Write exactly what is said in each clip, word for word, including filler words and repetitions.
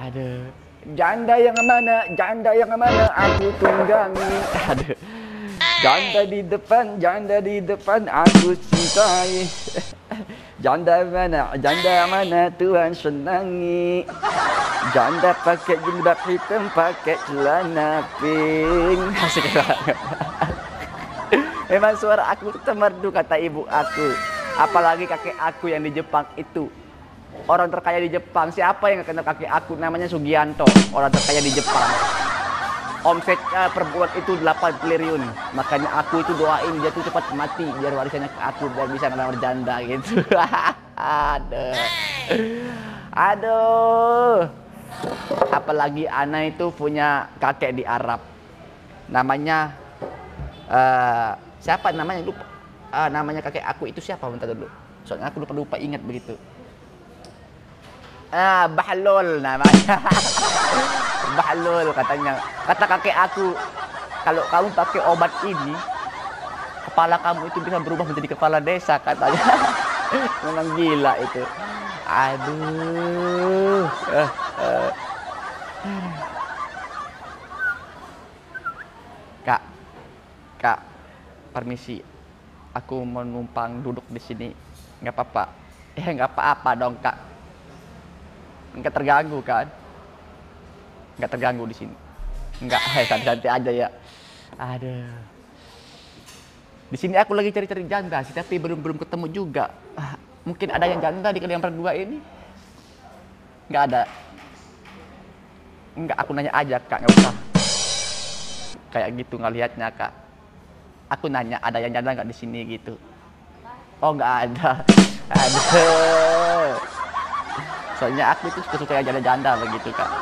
Aduh. Janda yang mana? Janda yang mana? Aku tunggangi. Aduh. Janda di depan, janda di depan aku cintai. Janda mana? Janda mana? Tuhan senangi. Janda pakai jilbab hitam, pakai celana pink. Asik banget. Memang suara aku merdu kata ibu aku. Apalagi kakek aku yang di Jepang itu. Orang terkaya di Jepang. Siapa yang kenal kakek aku? Namanya Sugianto. Orang terkaya di Jepang. Omsetnya per bulan itu delapan triliun. Makanya aku itu doain dia tuh cepat mati biar warisannya ke aku biar bisa ngelamar janda gitu. Aduh. Aduh. Apalagi Ana itu punya kakek di Arab. Namanya uh, siapa namanya lupa. Uh, namanya kakek aku itu siapa bentar dulu. Soalnya aku lupa lupa ingat begitu. Ah, Bahlul namanya. Bahlul katanya. Kata kakek aku, kalau kamu pakai obat ini, kepala kamu itu bisa berubah menjadi kepala desa katanya. Memang gila itu. Aduh. Uh, uh. Kak, Kak, permisi. Aku mau numpang duduk di sini. Nggak apa-apa. Eh, nggak apa-apa dong, Kak. Nggak terganggu kan? Nggak terganggu di sini. Nggak, eh, santai-santai aja ya. Aduh. Di sini aku lagi cari-cari janda sih, tapi belum belum ketemu juga. Ah, mungkin ada yang janda di kalian berdua ini? Nggak ada. Nggak, aku nanya aja, Kak, nggak usah. Kayak gitu ngelihatnya, Kak. Aku nanya, ada yang janda nggak di sini gitu? Oh, nggak ada. Aduh. Soalnya aku itu suka-suka yang janda-janda begitu, Kak.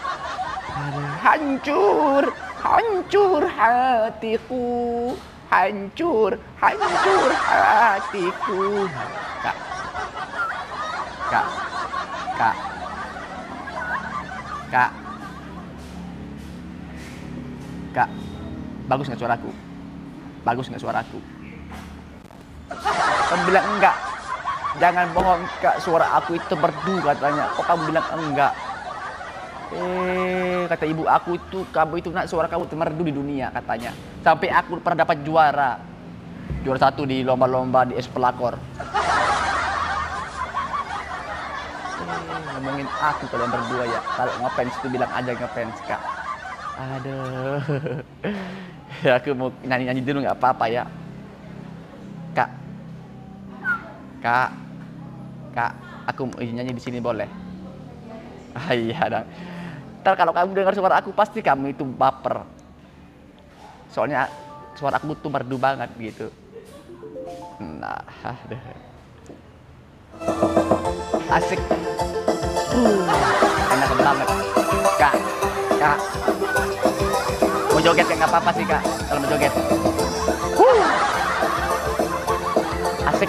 Hancur, hancur hatiku, hancur, hancur hatiku. Kak, Kak, Kak, Kak, Kak, bagus nggak suaraku? Bagus nggak suaraku? Kamu bilang enggak. Jangan bohong, Kak, suara aku itu merdu katanya. Kok kamu bilang enggak? Eh, kata ibu aku itu, kamu itu nak suara kamu merdu di dunia katanya. Sampai aku pernah dapat juara. Juara satu di lomba-lomba di Espelakor. Eh, ngomongin aku kalian berdua ya. Kalau ngefans itu bilang aja ngefans, Kak. Aduh. Ya, aku mau nyanyi-nyanyi dulu nggak apa-apa ya. Kak. Kak. Kak, aku mau nyanyi di sini boleh? Ah, iya dong. Ntar kalau kamu dengar suara aku pasti kamu itu baper. Soalnya suara aku tuh merdu banget gitu. Nah, aduh. Asik. Uh, enak banget. Kak, Kak. Mau joget ya nggak apa-apa sih, Kak. Kalau mau joget. Uh. Asik.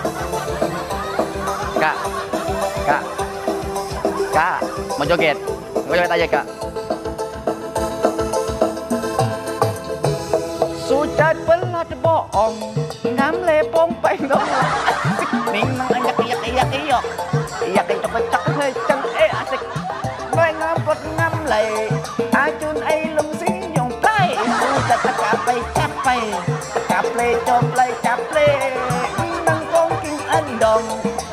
Kak, Kak, Kak, mau joget, mau joget aja, Kak. Sucat pelat bohong, ngam lepong penggong, asik, ning nang ayak iyak iyak iyak, iyak iyak cocok heceng eh asik, gue ngampot ngam lay, acun ay lung sinyong play, sucat capai capai, capai coplay capai, nang kongking andong.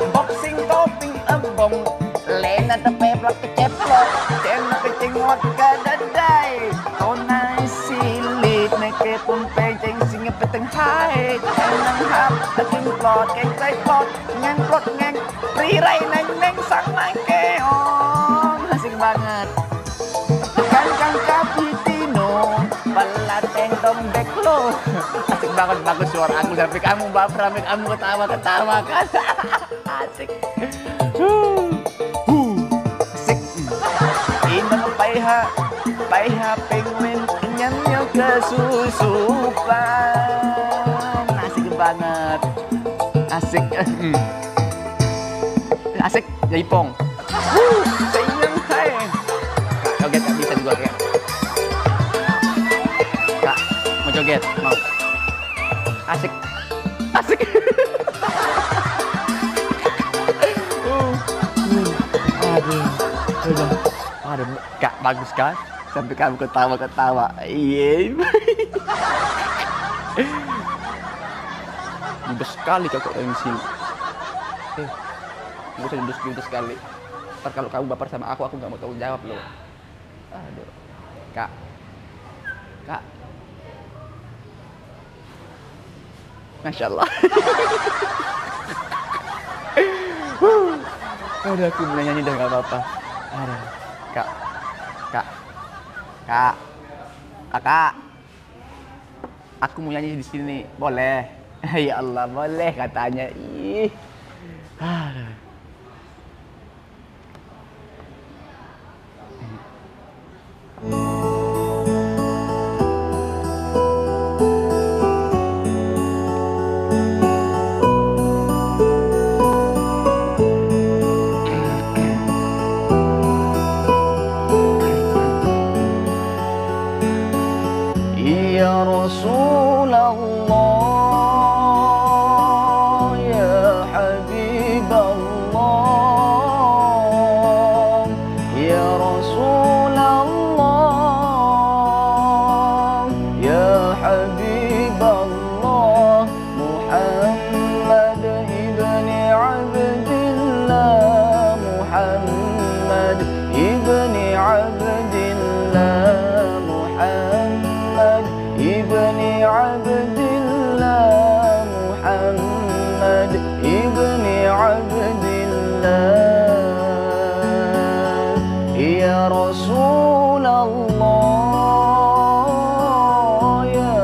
Lena tepe plak keceplok, cena kecengot kadadai. Tonai silit neke tumpeng ceng singa peteng hai. Cenang hap ating plot keng tay plot ngang plot ngang prirai neng neng sang makeong. Asik banget. Kan kang kapitino pelateng tombek lo. Asik banget, bagus suara aku sampai kamu baper, sampai kamu ketawa-ketawa kan. Asik. Paiha, paiha penguin nyanyo kesusupan. Asik banget. Asik. Asik jaipong. Wuh, sayang hai. Joget nggak bisa juga, Kak. Kak, mau joget? Mau. Asik. Asik. uh. Uh. Aduh. Aduh. Aduh, Kak, bagus kan? Sampai kamu ketawa-ketawa. Iya. Mudah sekali kakak yang sini. Eh, nggak usah judes-judes sekali. Ntar kalau kamu baper sama aku, aku nggak mau tahu jawab loh. Aduh, Kak, Kak, Masya Allah. Aduh, aku mulai nyanyi udah nggak apa-apa. Aduh, Kak, Kak, Kak, Kakak, aku mau nyanyi di sini, boleh? Ya Allah, boleh katanya. Ih, aduh. Ya Rasulullah, ya Habibullah, ya Rasulullah, ya Habibullah, Muhammad ibn Abdillah, Muhammad ibn Abdillah, Muhammad ibni Abdillah, Muhammad ibni Abdillah, ya Rasulullah, ya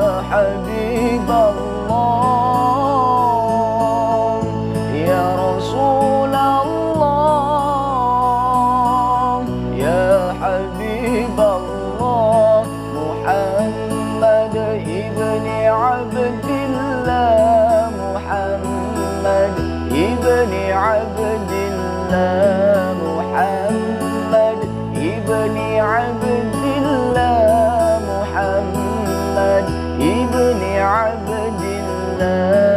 Habibullah, ya Rasulullah, ya Habibullah, Muhammad ibni Abdillah, Muhammad ibni Abdillah, Muhammad ibni Abdillah, Muhammad ibni Abdillah.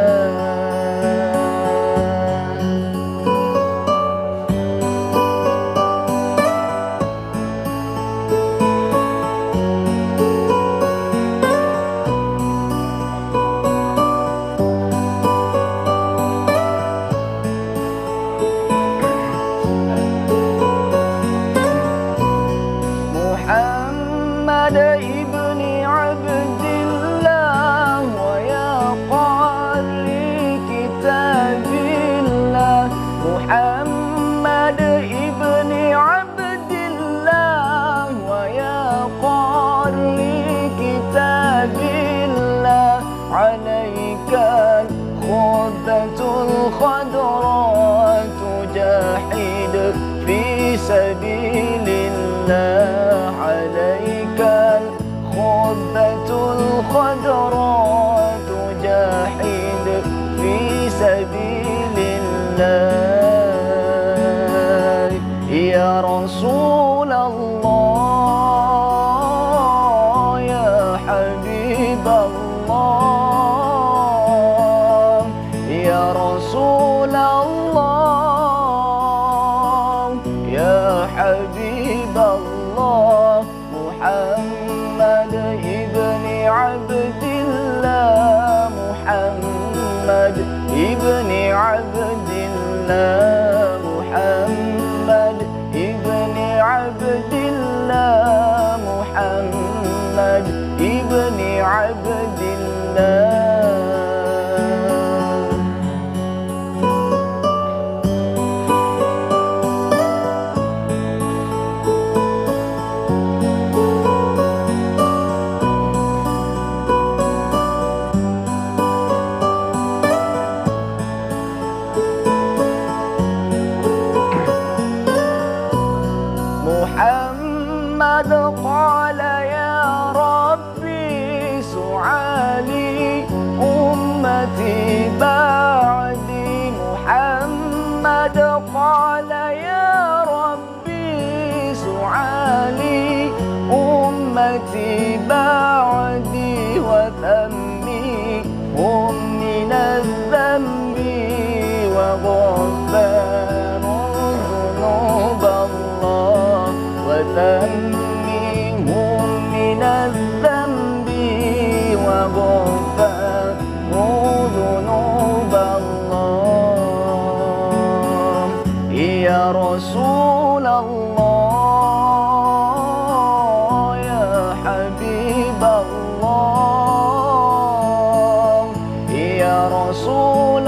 Muhammad ibni Abdillah, wa ya qari kitabillah, Muhammad ibni Abdillah, wa ya qari kitabillah, alaika khuddatul khadra tujahid fi sabilillah, عليك الخضة الخضراء تجاهد في سبيل الله، يا رسول الله، يا حبيب الله، يا رسول الله، يا حبيب الله، محمد ibni Abdillah, Muhammad ibni Abdillah, Muhammad ibni Abdillah, Muhammad ibni Abdillah. محمد قال يا ربي سعالي أمتي بعدي، محمد قال يا ربي سعالي أمتي بعدي، وذنبهم من الذنب وغفران ذنوب الله، وسمهم من الذنب وغفروا ذنوب الله يا رسول الله يا حبيب الله يا رسول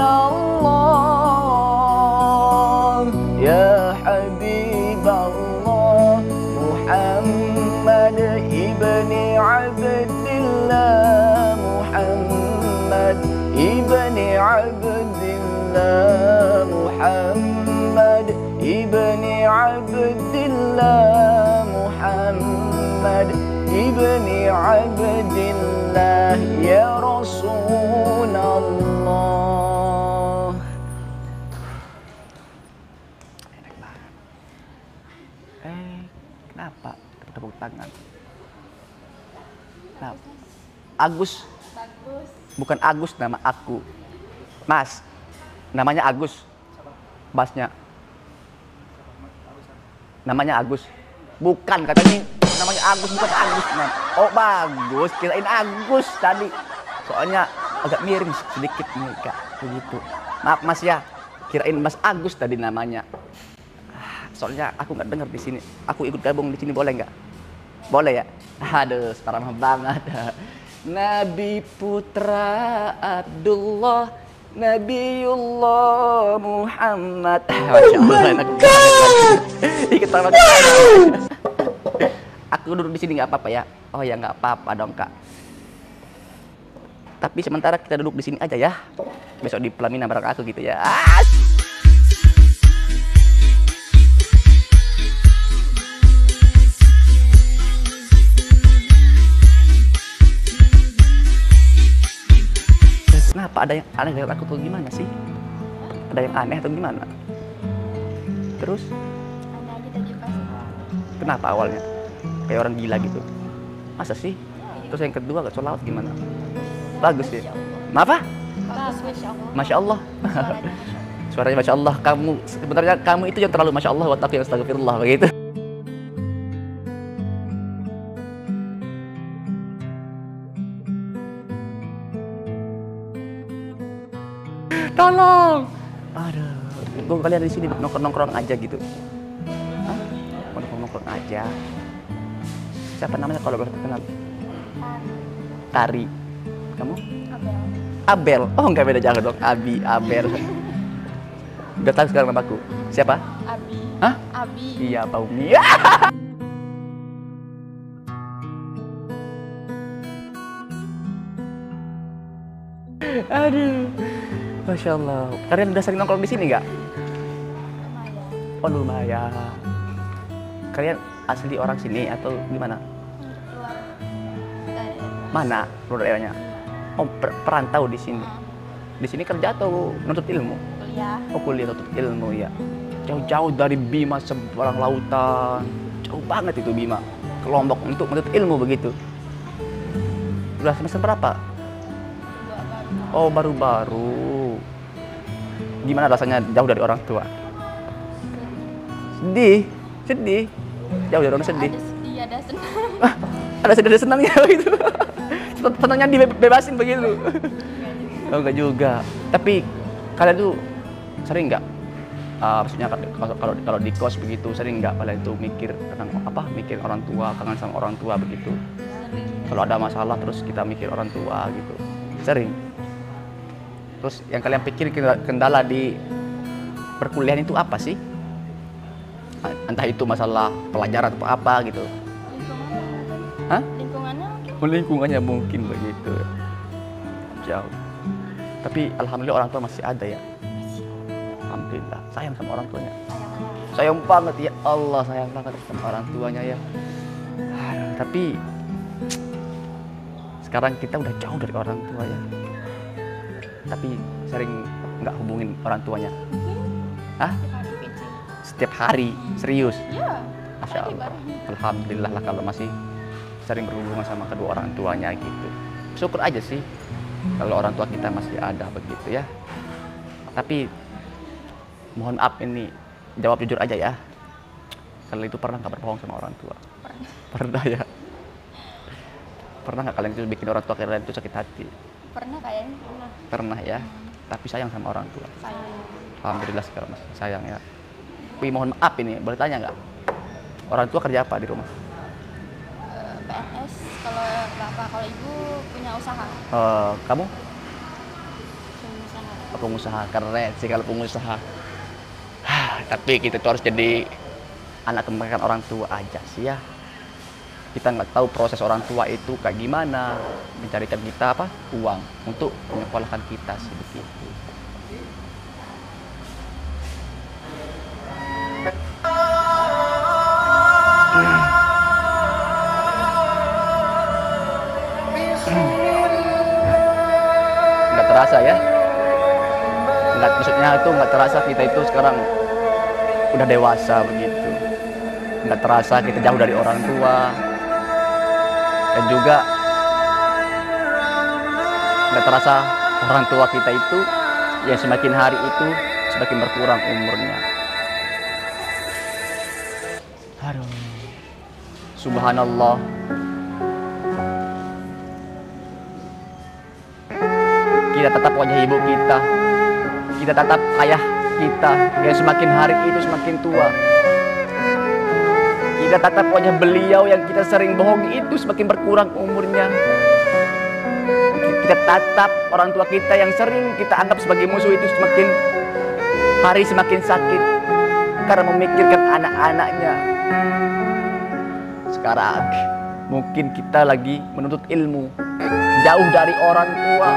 الله يا حبيب الله محمد ابن عبد الله محمد ابن عبد الله محمد ابن عبد الله محمد ابن عبد الله يا رسول الله. Enak banget. Eh, kenapa tepuk tangan? Kenapa? Agus. Bagus. Bukan Agus nama aku. Mas. Namanya Agus. Masnya. Namanya Agus. Bukan katanya namanya Agus, bukan Agus. Nah. Oh bagus, kirain Agus tadi. Soalnya agak miring sedikit nih Kak, begitu. Maaf Mas ya, kirain Mas Agus tadi namanya. Soalnya aku nggak dengar di sini. Aku ikut gabung di sini boleh nggak? Boleh ya? Aduh, sekarang banget. Nabi putra Abdullah, Nabiullah Muhammad. Masya Allah, enak banget. Ikut sama aku duduk di sini nggak apa-apa ya? Oh ya nggak apa-apa dong Kak. Tapi sementara kita duduk di sini aja ya. Besok di pelaminan bareng aku gitu ya. Kenapa ada yang aneh dari aku tuh gimana sih? Ada yang aneh atau gimana? Terus? Aneh aja tadi pas. Kenapa awalnya? Kayak orang gila gitu. Masa sih? Terus yang kedua gak laut gimana? Bagus ya? Apa? Bagus, Masya Allah. Masya Allah. Suaranya. Suaranya Masya Allah. Kamu sebenarnya kamu itu yang terlalu Masya Allah. Buat aku yang astagfirullah begitu. Tolong. Aduh. Gue kalian di sini nongkrong-nongkrong aja gitu. Hah? Nongkrong-nongkrong aja. Siapa namanya kalau boleh kenal? Tari. Kamu? Abel. Abel. Oh enggak beda jangan dong. Abi, Abel. Udah tahu sekarang namaku. Siapa? Abi. Hah? Abi. Iya, Paumi. Aduh. Masya Allah. Kalian udah sering nongkrong di sini nggak? Lumayan. Oh lumayan. Kalian asli orang sini atau gimana? Keluar daerah. Mana luar daerahnya? Oh per perantau di sini. Di sini kerja atau nuntut ilmu? Kuliah. Oh kuliah nuntut ilmu ya. Jauh-jauh dari Bima seberang lautan. Jauh banget itu Bima. Ke Lombok untuk menuntut ilmu begitu. Udah semester berapa? Dua baru. Oh baru-baru. Gimana rasanya jauh dari orang tua? Sedih, sedih. Jauh dari orang sedih. Ada sedih, ada senang. Ah, ada sedih ada senangnya begitu. Senangnya dibebasin begitu. Oh enggak juga. Tapi kalian tuh sering nggak? Uh, maksudnya kalau kalau kalau di kos begitu sering nggak kalian tuh mikir tentang apa? Mikir orang tua, kangen sama orang tua begitu. Kalau ada masalah terus kita mikir orang tua gitu. Sering. Terus yang kalian pikir kendala di perkuliahan itu apa sih? Entah itu masalah pelajaran atau apa gitu. Lingkungannya. Hah? Lingkungannya mungkin. Oh, lingkungannya mungkin begitu. Jauh. Tapi alhamdulillah orang tua masih ada ya. Alhamdulillah. Sayang sama orang tuanya. Sayang-sayang. Sayang banget ya Allah, sayang banget sama orang tuanya ya. Aduh, tapi sekarang kita udah jauh dari orang tua ya. Tapi sering nggak hubungin orang tuanya. Hah? Setiap hari, serius? Iya. Masya Allah. Alhamdulillah lah kalau masih sering berhubungan sama kedua orang tuanya gitu. Syukur aja sih kalau orang tua kita masih ada begitu ya. Tapi mohon maaf ini jawab jujur aja ya. Kalian itu pernah nggak berbohong sama orang tua? Pernah. Pernah ya. Pernah nggak kalian itu bikin orang tua kalian itu sakit hati? Pernah kayaknya pernah. Pernah ya. Tapi sayang sama orang tua. Sayang. Alhamdulillah sekarang masih sayang ya. Tapi mohon maaf ini, boleh tanya nggak? Orang tua kerja apa di rumah? Eh, P N S kalau bapak, kalau ibu punya usaha. Eh, kamu? Pengusaha. Oh, pengusaha. Keren sih kalau pengusaha. Hah, tapi kita tuh harus jadi anak kebaikan orang tua aja sih ya. Kita nggak tahu proses orang tua itu kayak gimana mencarikan kita apa uang untuk menyekolahkan kita sih begitu. Nggak terasa ya? Nggak, maksudnya itu nggak terasa kita itu sekarang udah dewasa begitu. Nggak terasa kita jauh dari orang tua. Dan juga nggak terasa orang tua kita itu yang semakin hari itu semakin berkurang umurnya. Aduh, subhanallah. Kita tatap wajah ibu kita, kita tatap ayah kita yang semakin hari itu semakin tua. Kita tatap wajah beliau yang kita sering bohongi itu semakin berkurang umurnya. Kita tatap orang tua kita yang sering kita anggap sebagai musuh itu semakin hari semakin sakit karena memikirkan anak-anaknya. Sekarang mungkin kita lagi menuntut ilmu jauh dari orang tua.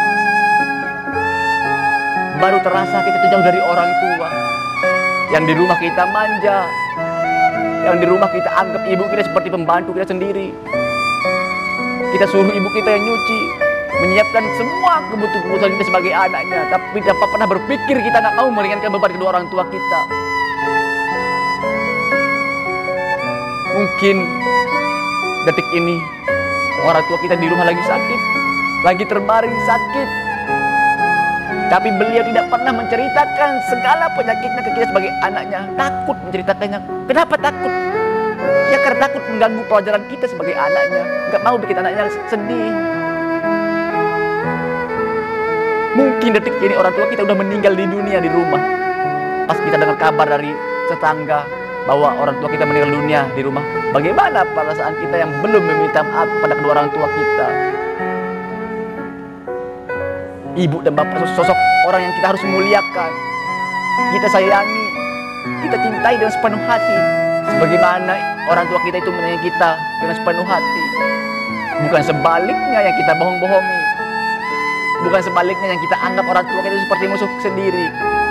Baru terasa kita tuh jauh dari orang tua. Yang di rumah kita manja, yang di rumah kita anggap ibu kita seperti pembantu kita sendiri. Kita suruh ibu kita yang nyuci, menyiapkan semua kebutuhan-kebutuhan kita sebagai anaknya. Tapi tidak pernah berpikir kita nggak mau meringankan beban kedua orang tua kita. Mungkin detik ini orang tua kita di rumah lagi sakit, lagi terbaring sakit. Tapi beliau tidak pernah menceritakan segala penyakitnya ke kita sebagai anaknya. Takut menceritakannya. Kenapa takut? Ya karena takut mengganggu pelajaran kita sebagai anaknya. Gak mau bikin anaknya sedih. Mungkin detik ini orang tua kita udah meninggal di dunia di rumah. Pas kita dengar kabar dari tetangga bahwa orang tua kita meninggal dunia di rumah, bagaimana perasaan kita yang belum meminta maaf pada kedua orang tua kita? Ibu dan bapak sosok orang yang kita harus muliakan, kita sayangi, kita cintai dengan sepenuh hati. Sebagaimana orang tua kita itu menyayangi kita dengan sepenuh hati. Bukan sebaliknya yang kita bohong-bohongi. Bukan sebaliknya yang kita anggap orang tua kita itu seperti musuh sendiri.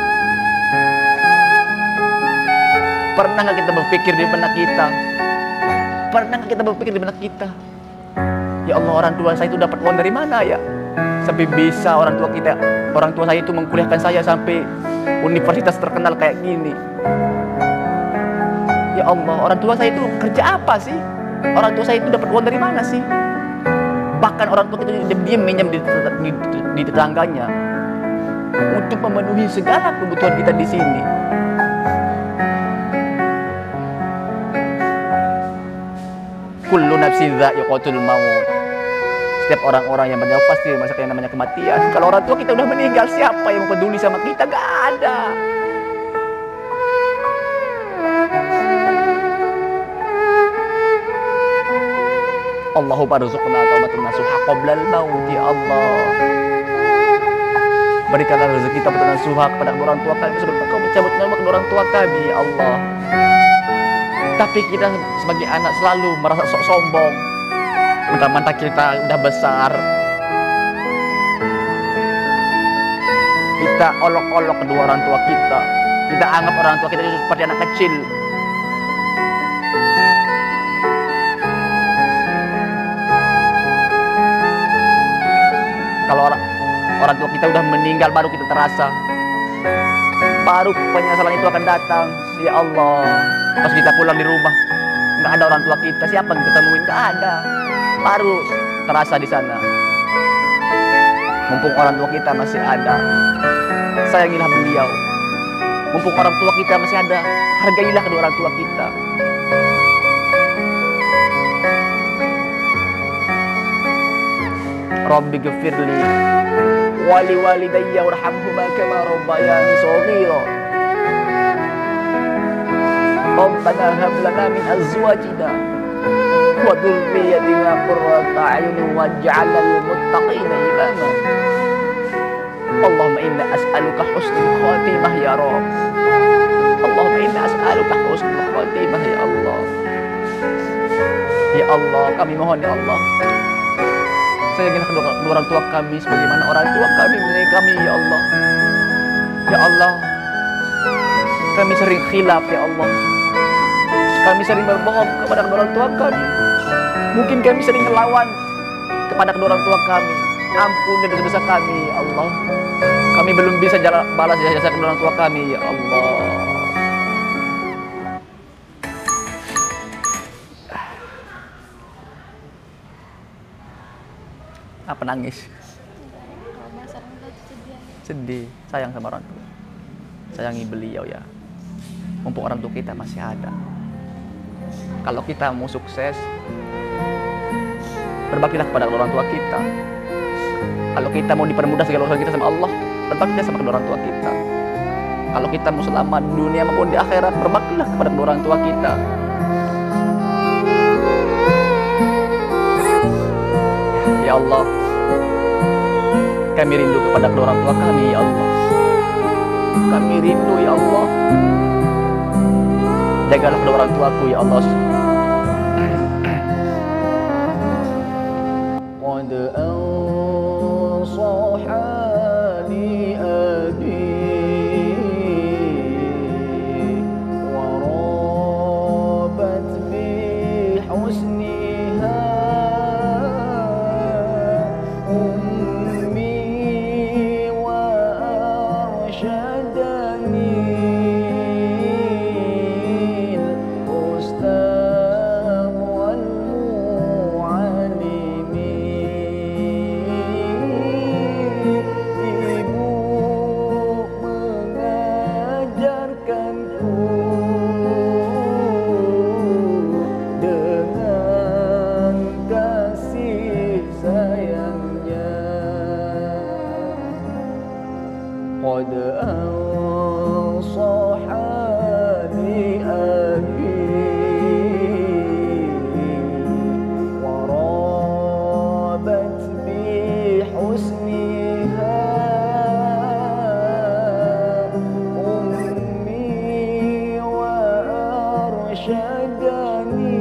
Pernah nggak kita berpikir di benak kita? Pernah nggak kita berpikir di benak kita? Ya Allah, orang tua saya itu dapat uang dari mana ya? Sampai bisa orang tua kita, orang tua saya itu mengkuliahkan saya sampai universitas terkenal kayak gini. Ya Allah, orang tua saya itu kerja apa sih? Orang tua saya itu dapat uang dari mana sih? Bahkan orang tua kita diam minjam di, di, di tetangganya untuk memenuhi segala kebutuhan kita di sini. Kullu nafsin dha'iqatul maut. Setiap orang-orang yang menjawab pasti merasakan yang namanya kematian. Kalau orang tua kita udah meninggal, siapa yang peduli sama kita? Gak ada. Allahumma arzuqna taubatun nasuha qoblal maut, ya Allah. Berikanlah rezeki taubatun nasuha kepada orang tua kami sebelum Engkau mencabut nyawa kedua orang tua kami, ya Allah. Tapi kita sebagai anak selalu merasa sok sombong. Mentang-mentang kita udah besar, kita olok-olok kedua orang tua kita. Kita anggap orang tua kita itu seperti anak kecil. Kalau orang orang tua kita udah meninggal, baru kita terasa, baru penyesalan itu akan datang. Ya Allah, pas kita pulang di rumah nggak ada orang tua kita, siapa yang kita temuin? Nggak ada. Baru terasa di sana. Mumpung orang tua kita masih ada, sayangilah beliau. Mumpung orang tua kita masih ada, hargailah kedua orang tua kita. Rabbi ghfirli wali walidayya warhamhuma kama rabbayani shaghira. Rabbana hab lana min azwajina wa dhurriyyatina qurrata a'yunin waj'alna lil muttaqina imama. Allahumma inna as'aluka husnul khatimah ya Rabb. Allahumma inna as'aluka husnul khatimah ya Allah. Ya Allah, kami mohon ya Allah, sayangilah kedua, kedua orang tua kami sebagaimana orang tua kami menyayangi kami ya Allah. Ya Allah, kami sering khilaf ya Allah. Kami sering berbohong kepada kedua orang tua kami. Mungkin kami sering melawan kepada kedua orang tua kami. Ampuni dosa-dosa kami ya Allah. Kami belum bisa balas jasa kedua orang tua kami ya Allah. Apa nangis? Sedih, sayang sama orang tua. Sayangi beliau ya. Mumpung orang tua kita masih ada. Kalau kita mau sukses, berbaktilah kepada orang tua kita. Kalau kita mau dipermudah segala urusan kita sama Allah, berbaktilah sama kedua orang tua kita. Kalau kita mau selamat di dunia maupun di akhirat, berbaktilah kepada kedua orang tua kita. Ya Allah, kami rindu kepada kedua orang tua kami ya Allah. Kami rindu ya Allah. Jagalah kedua orang tuaku ya Allah. Qad ansahani abi wa rabat bi husniha ummi wa arshadani قد أنصحني أبي ورابت بحسنها أمي وأرشدني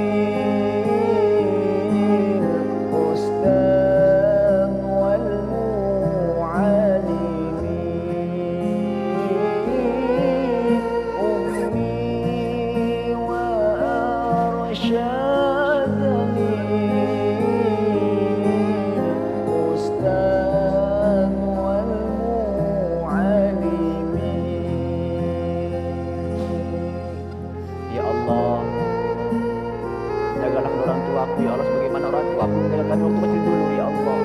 Ya Allah, sebagaimana orang tua aku menjaga kami waktu kecil dulu ya Allah.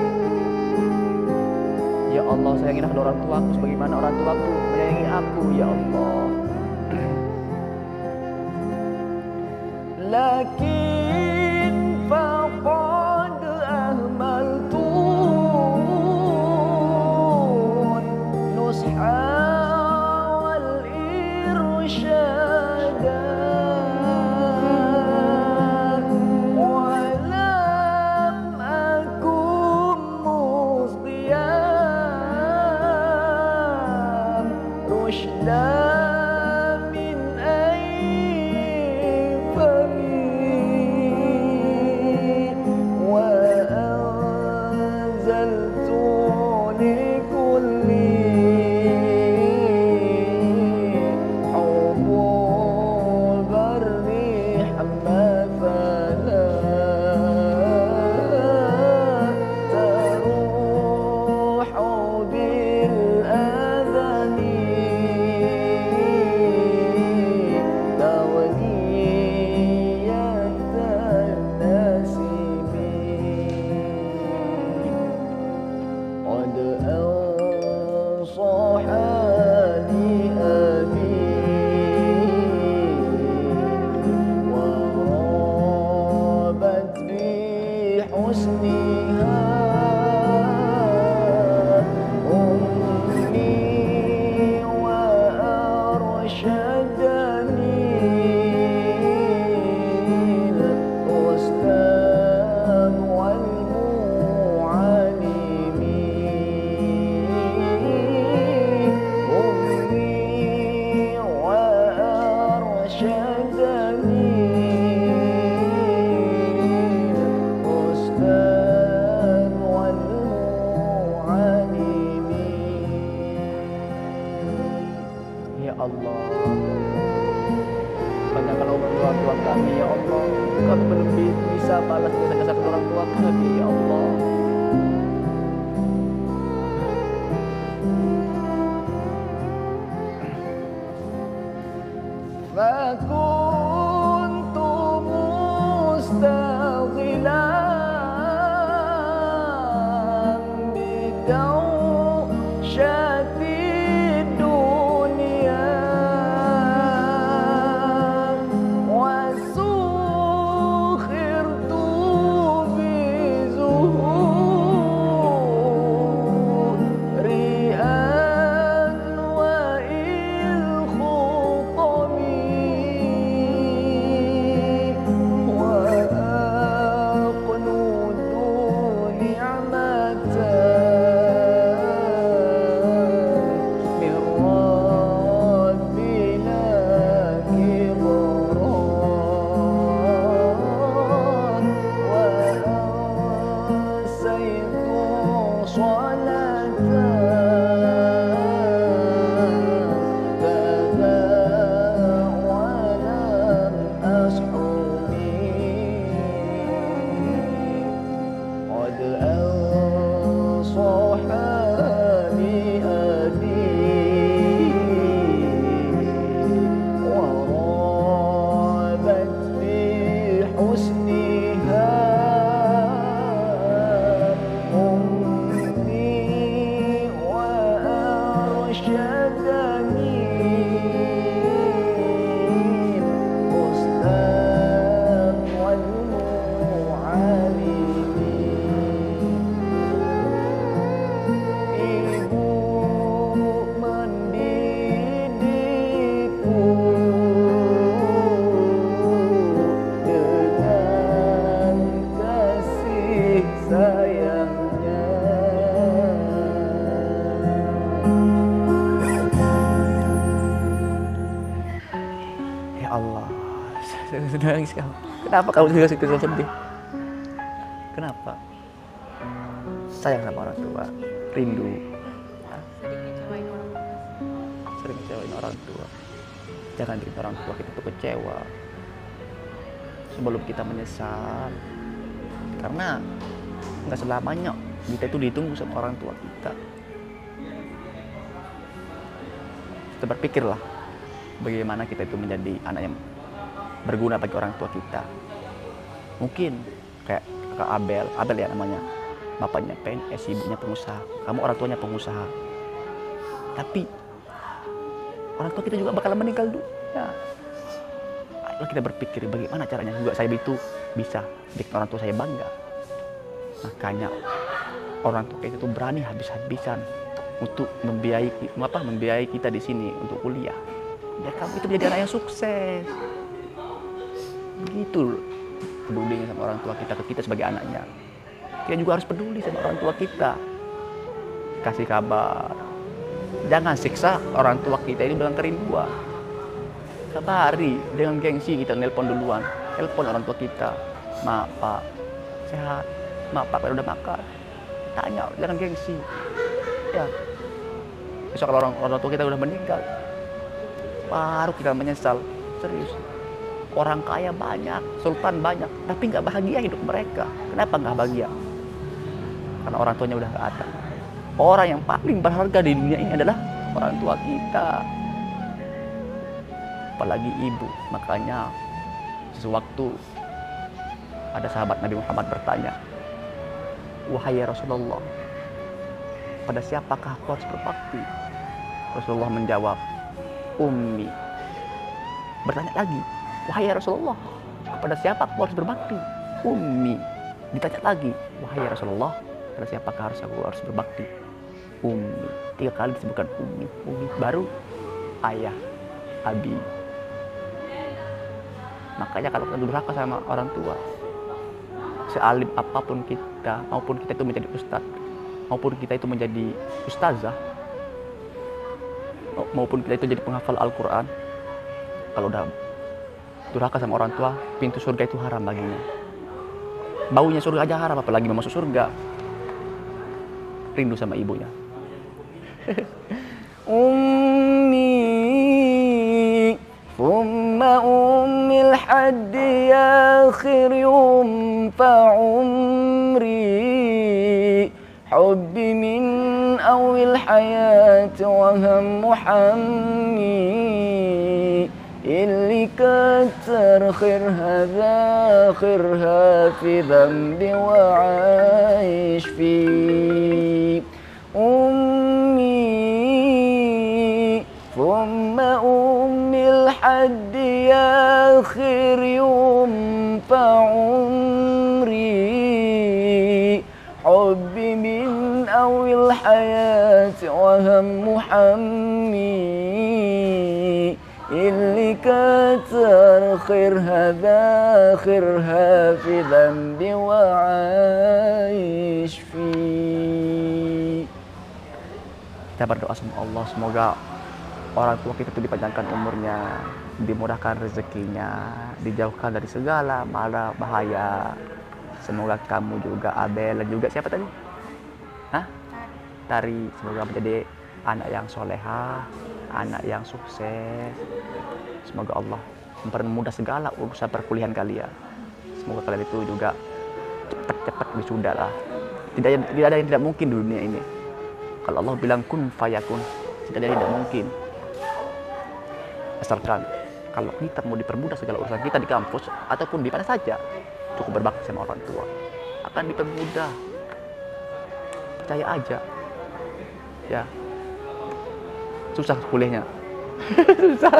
Ya Allah, sayangilah orang tuaku sebagaimana orang tuaku menyayangi aku ya Allah. Lakin faqad ahmaltu nusha wal irsyada. رشدا من أي فمي bisa balas jasa-jasa kedua orang tua kami, ya Allah. Fakuntu mustaghilan bidawsyati dunia wa sukhirtu bizuhrian wa il-khutami wa aqnudu ni'matan min rabbina kibran wa ansaytu salatan kada wa lam ashumi qad ansahani abi wa rabat bi husniha ummi wa arsyadani ustaz wal mu'allimin. Ibu mendidikku dengan kasih sayangnya. Ya Allah, saya sudah nangis kau. Kenapa kamu juga sedih? Kenapa? Sayang sama orang tua, rindu. Hah? Sering ngecewain orang tua. Sering kecewain orang tua. Jangan bikin orang tua kita tuh kecewa sebelum kita menyesal. Karena nggak selamanya kita itu ditunggu sama orang tua kita. Kita berpikirlah bagaimana kita itu menjadi anak yang berguna bagi orang tua kita. Mungkin kayak kakak Abel, Abel ya namanya. Bapaknya P N S, ibunya pengusaha. Kamu orang tuanya pengusaha. Tapi orang tua kita juga bakal meninggal dunia. Ayo kita berpikir bagaimana caranya juga saya itu bisa bikin orang tua saya bangga. Makanya orang tua kita itu berani habis-habisan untuk membiayai apa membiayai kita di sini untuk kuliah. Ya kamu itu menjadi anak yang sukses. Begitu pedulinya sama orang tua kita ke kita sebagai anaknya. Kita juga harus peduli sama orang tua kita. Kasih kabar. Jangan siksa orang tua kita ini dengan kerinduan. Kabari dengan gengsi kita nelpon duluan. Telepon orang tua kita. Maaf Pak, sehat. Maaf Pak, udah makan. Tanya, jangan gengsi. Ya. Besok kalau orang, orang tua kita udah meninggal, baru kita menyesal. Serius. Orang kaya banyak, sultan banyak, tapi nggak bahagia hidup mereka. Kenapa nggak bahagia? Karena orang tuanya udah nggak ada. Orang yang paling berharga di dunia ini adalah orang tua kita. Apalagi ibu. Makanya sewaktu ada sahabat Nabi Muhammad bertanya, wahai Rasulullah, pada siapakah aku harus berbakti? Rasulullah menjawab, ummi. Bertanya lagi, wahai Rasulullah, kepada siapa aku harus berbakti? Ummi. Ditanya lagi, wahai Rasulullah, kepada siapakah harus aku harus berbakti? Ummi. Tiga kali disebutkan ummi, ummi. Baru ayah, abi. Makanya kalau kita durhaka sama orang tua, sealim apapun kita, maupun kita itu menjadi ustadz, maupun kita itu menjadi ustazah, maupun kita itu jadi penghafal Al-Quran, kalau udah durhaka sama orang tua, pintu surga itu haram baginya. Baunya surga aja haram, apalagi mau masuk surga. Rindu sama ibunya. Ummi, thumma ummil الحد آخر ينفع عمري حبي من أول الحياة وهم حمي اللي كتر خيرها ذاخرها في ذنبي وعايش فيه أمي ثم أمي الحد آخر ينفع عمري حبي من أول الحياة وهم حمي اللي كتر خيرها ذاخرها في ذنبي وعايش فيه. Kita berdoa sama Allah semoga orang tua kita itu dipanjangkan umurnya, dimurahkan rezekinya, dijauhkan dari segala mara bahaya. Semoga kamu juga, Abel, dan juga siapa tadi? Hah? Tari. Semoga menjadi anak yang soleha, anak yang sukses. Semoga Allah mempermudah segala urusan perkuliahan kalian. Semoga kalian itu juga cepat-cepat wisuda lah. Tidak, tidak ada yang tidak mungkin di dunia ini. Kalau Allah bilang kun fayakun, tidak ada yang tidak mungkin. Asalkan kalau kita mau dipermudah segala urusan kita di kampus ataupun di mana saja, cukup berbakti sama orang tua, akan dipermudah. Percaya aja. Ya. Susah kuliahnya. Susah.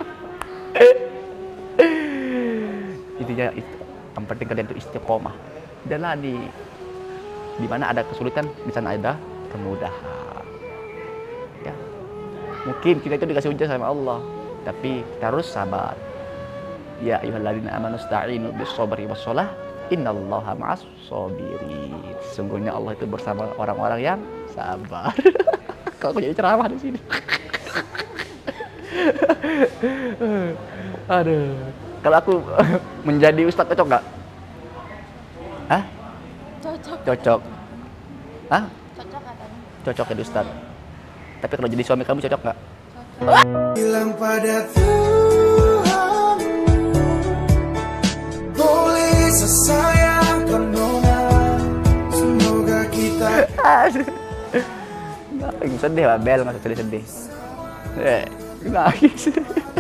Intinya itu, yang penting kalian itu istiqomah. Jalani. Di mana ada kesulitan, di sana ada kemudahan. Ya. Mungkin kita itu dikasih ujian sama Allah, tapi kita harus sabar. Ya ayyuhalladzina amanu ista'inu bis-sabri was-shalah innallaha ma'as sabirin. Sesungguhnya Allah itu bersama orang-orang yang sabar. Kalau aku jadi ceramah di sini. Aduh. Kalau aku menjadi ustadz cocok nggak? Hah? Cocok. Cocok. Hah? Cocok katanya. Cocok jadi ustadz. Tapi kalau jadi suami kamu cocok nggak? Cocok. Bilang pada Tuhan, boleh sesayangkan nona, semoga kita. Aduh. Nggak sedih lah, Bel, nggak sedih-sedih. Eh, nangis.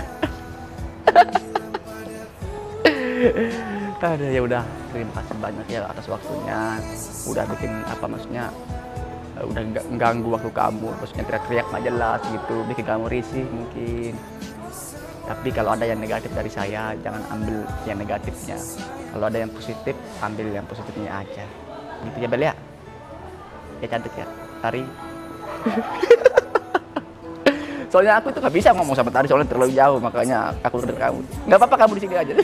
Aduh, ya udah, terima kasih banyak ya atas waktunya. Udah bikin apa maksudnya? Udah nggak ganggu waktu kamu, maksudnya teriak-teriak nggak jelas gitu, bikin kamu risih mungkin. Tapi kalau ada yang negatif dari saya, jangan ambil yang negatifnya. Kalau ada yang positif, ambil yang positifnya aja. Gitu ya, Bel ya? Ya cantik ya, Tari. Soalnya aku tuh nggak bisa ngomong sama Tari, soalnya terlalu jauh, makanya aku dari kamu. Nggak apa-apa, kamu di sini aja.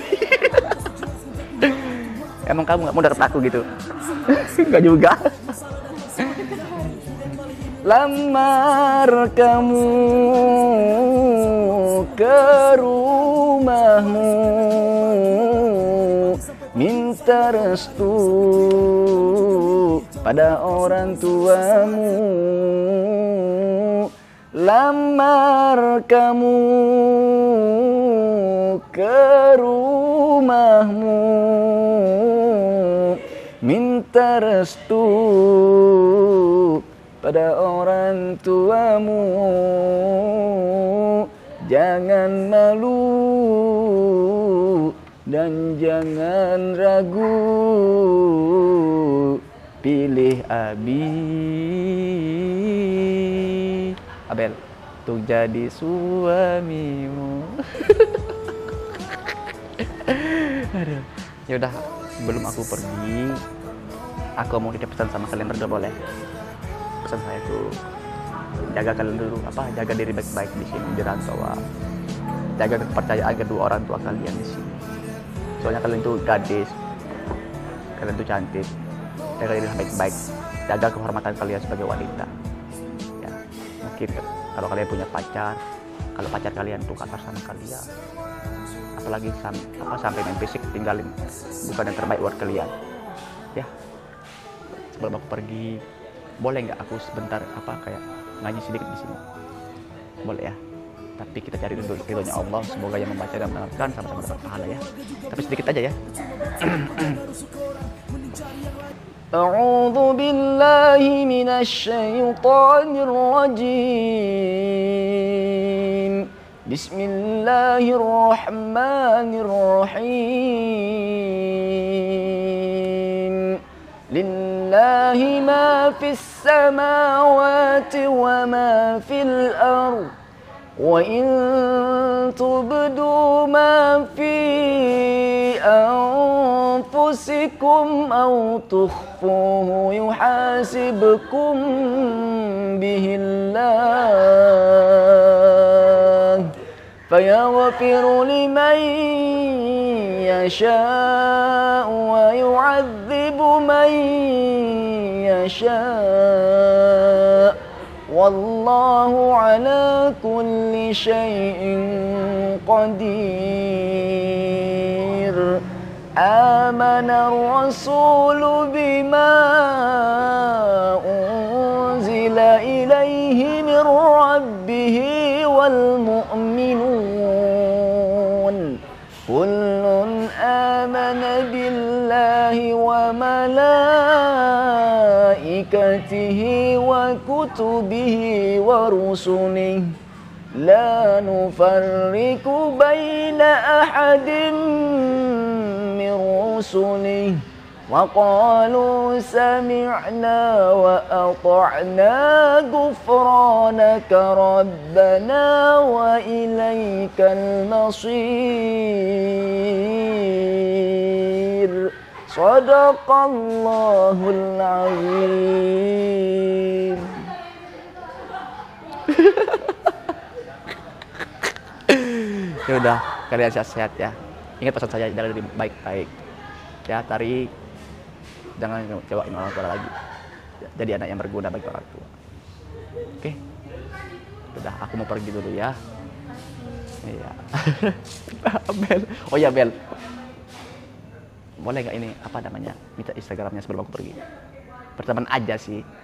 Emang kamu nggak mau deket aku gitu? Nggak juga. Lamar kamu ke rumahmu, minta restu pada orang tuamu. Lamar kamu ke rumahmu, minta restu pada orang tuamu. Jangan malu dan jangan ragu, pilih Abi Abel untuk jadi suamimu. Aduh. Ya udah, sebelum aku pergi, aku mau titip pesan sama kalian berdua, boleh? Pesan saya tuh, jaga kalian dulu, apa jaga diri baik-baik di sini di Rantauan. Jaga kepercayaan kedua orang tua kalian di sini. Soalnya kalian tuh gadis, kalian tuh cantik. Jaga diri baik-baik, jaga kehormatan kalian sebagai wanita. Ya, mungkin kalau kalian punya pacar, kalau pacar kalian tuh kasar sama kalian, apalagi sam, apa sampai main fisik, tinggalin, bukan yang terbaik buat kalian. Ya, sebelum aku pergi, boleh nggak aku sebentar apa kayak ngaji sedikit di sini? Boleh ya? tapi kita cari dulu ridhonya Allah. Semoga yang membaca dan mendengarkan sama-sama dapat pahala ya. Tapi sedikit aja ya. A'udzu billahi minasy syaithanir rajim. Bismillahirrahmanirrahim. Lillahi ma fis samawati wa ma fil ardh. Wa in tubdu ma fi anfusikum aw tukhfuhu yuhasibkum bihillah fayaghfiru liman yasha' wa yu'adzibu man yasha'. Wallahu ala kulli syai'in qadir. Amana ar-rasulu bima unzila ilaihi min rabbihi wal mu'minun. Kullun amana billahi wa malaikatihi wa kutubihi wa rusulihi la nufarriqu baina ahadin min rusulihi wa qalu sami'na wa ata'na ghufranaka rabbana wa ilaikal masir. Shadaqallahul azim. Ya udah, kalian sehat-sehat ya. Ingat pesan saya, jalan lebih baik-baik. Ya, tarik. Jangan kecewain orang tua lagi. Jadi anak yang berguna bagi orang tua. Oke. Udah, aku mau pergi dulu ya. Iya. Bel. Oh ya, Bel. Boleh nggak ini apa namanya? Minta Instagramnya sebelum aku pergi. Pertemanan aja sih.